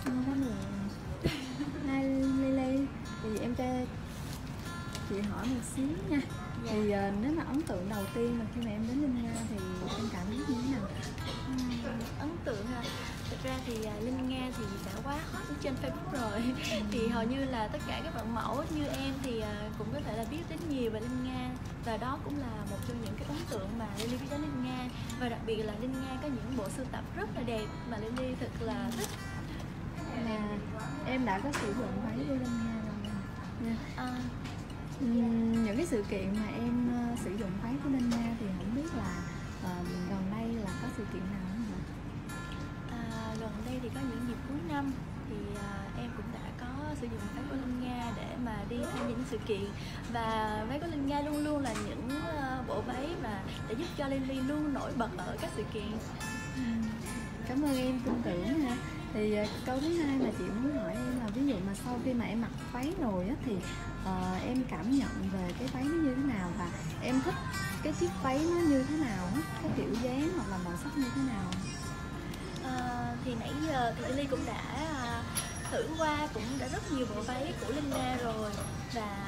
Ngon quá nè. Hai Lily, thì em cho chị hỏi một xíu nha. Dạ. Thì nếu mà ấn tượng đầu tiên mà khi mà em đến Linh Nga thì em cảm thấy như thế nào? Ấn tượng ha. Thực ra thì Linh Nga thì đã quá hot ở trên Facebook rồi. Thì hầu như là tất cả các bạn mẫu như em thì cũng có thể là biết đến nhiều về Linh Nga. Và đó cũng là một trong những cái ấn tượng mà Lily biết đến Linh Nga. Và đặc biệt là Linh Nga có những bộ sưu tập rất là đẹp mà Lily thật là thích. Là em đã có sử dụng váy của Linh Nga rồi nha. Những cái sự kiện mà em sử dụng váy của Linh Nga thì không biết là gần đây là có sự kiện nào không hả? Gần đây thì có những dịp cuối năm thì em cũng đã có sử dụng váy của Linh Nga để mà đi tham gia những sự kiện. Và váy của Linh Nga luôn luôn là những bộ váy mà để giúp cho Lily luôn nổi bật ở các sự kiện. Cảm ơn em tin tưởng ha. Thì câu thứ hai mà chị muốn hỏi em là ví dụ mà sau khi mà em mặc váy rồi á, thì em cảm nhận về cái váy nó như thế nào và em thích cái chiếc váy nó như thế nào á, cái kiểu dáng hoặc là màu sắc như thế nào? Thì nãy giờ thì Lily cũng đã thử qua cũng đã rất nhiều bộ váy của Linh Nga rồi, và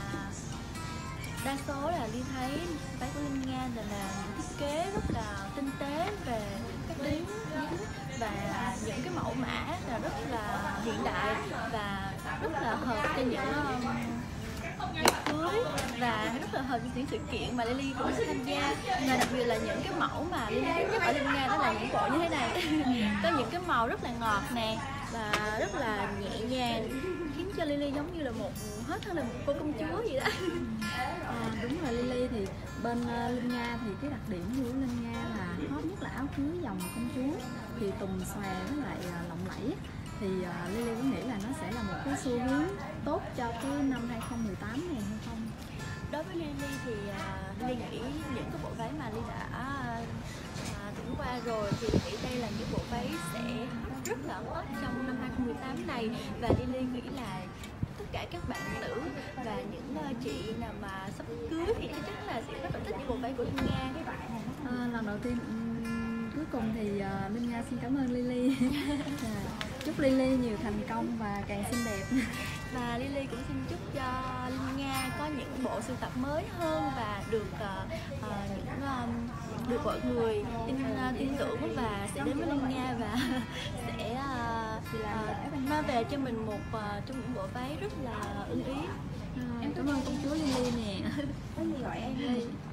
đa số là Ly thấy váy của Linh Nga là những thiết kế rất là tinh tế về các đính và những cái mẫu mã là rất là hiện đại và rất là hợp cho những ngày cưới và rất là hợp với những sự kiện mà Lily cũng sẽ tham gia. Và đặc biệt là những cái mẫu mà Lily thích nhất ở Linh Nga đó là những bộ như thế này. Có những cái màu rất là ngọt nè và rất là nhẹ nhàng, khiến cho Lily giống như là hết thân là một cô công chúa vậy đó. Đúng rồi Lily, thì bên Linh Nga thì cái đặc điểm của Linh Nga là hot nhất là áo cưới dòng công chúa, thì tùng xòe với lại lộng lẫy. Thì Lily cũng nghĩ là nó sẽ là một cái xu hướng tốt cho cái năm 2018 này hay không? Đối với Lily thì Lily nghĩ những cái bộ váy mà Lily đã thử qua rồi thì nghĩ đây là những bộ váy sẽ rất là hot trong năm 2018 này. Và Lily nghĩ là tất cả các bạn nữ và những chị nào mà sắp cưới thì chắc chắn là sẽ rất là thích những bộ váy của Linh Nga. Lần đầu tiên cuối cùng thì Linh Nga xin cảm ơn Lily. Chúc Lily nhiều thành công và càng xinh đẹp. Và Lily cũng xin chúc cho Linh Nga có những bộ sưu tập mới hơn và được được mọi người tin tưởng và sẽ đến với Linh Nga và sẽ mang về cho mình một trong những bộ váy rất là ưng ý. Em cảm ơn công chúa Lily nè. Có gì gọi em đi.